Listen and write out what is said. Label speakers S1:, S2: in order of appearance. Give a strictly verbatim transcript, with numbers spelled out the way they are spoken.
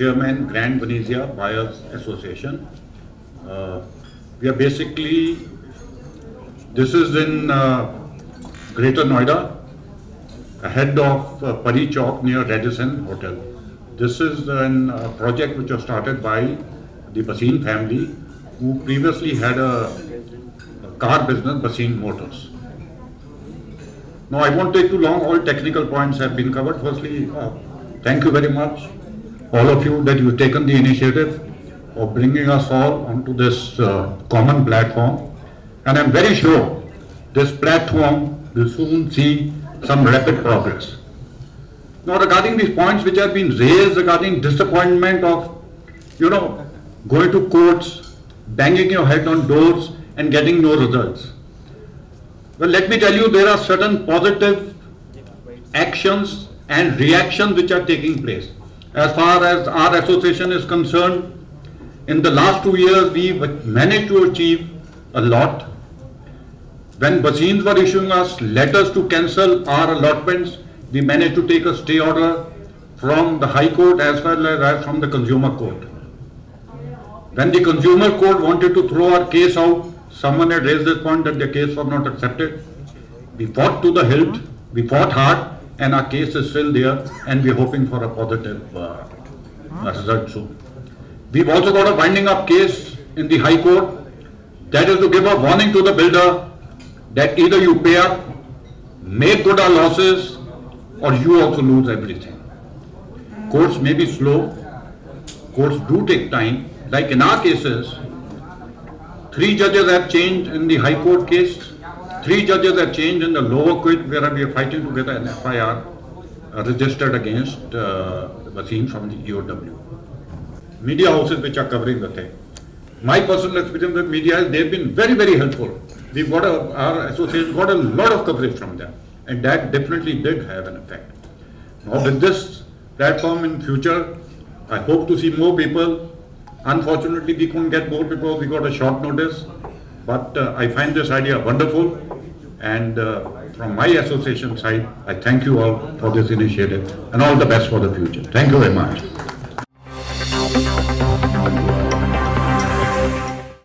S1: Chairman, Grand Venetia Buyers Association. Uh, we are basically, this is in uh, Greater Noida, ahead of uh, Pari Chowk near Radisson Hotel. This is a uh, project which was started by the Bhasin family, who previously had a, a car business, Bhasin Motors. Now, I won't take too long. All technical points have been covered. Firstly, uh, thank you very much, all of you, that you've taken the initiative of bringing us all onto this uh, common platform. And I'm very sure this platform will soon see some rapid progress. Now, regarding these points which have been raised regarding disappointment of, you know, going to courts, banging your head on doors and getting no results. Well, let me tell you, there are certain positive actions and reactions which are taking place. As far as our association is concerned, in the last two years, we managed to achieve a lot. When Bhasins were issuing us letters to cancel our allotments, we managed to take a stay order from the High Court as well as from the Consumer Court. When the Consumer Court wanted to throw our case out, someone had raised this point that the case was not accepted. We fought to the hilt, we fought hard, and our case is still there, and we're hoping for a positive uh, result soon. We've also got a winding up case in the High Court that is to give a warning to the builder that either you pay up, make good our losses, or you also lose everything. Courts may be slow, courts do take time. Like in our cases, three judges have changed in the High Court case, three judges have changed in the lower court where we are fighting to get an F I R uh, registered against uh, Bhasin from the E O W. Media houses which are covering the thing. My personal experience with media is they've been very, very helpful. We've got a, our association got a lot of coverage from them, and that definitely did have an effect. Now with this platform in future, I hope to see more people. Unfortunately, we couldn't get more because we got a short notice, but uh, I find this idea wonderful, and uh, from my association side, I thank you all for this initiative and all the best for the future. Thank you very much.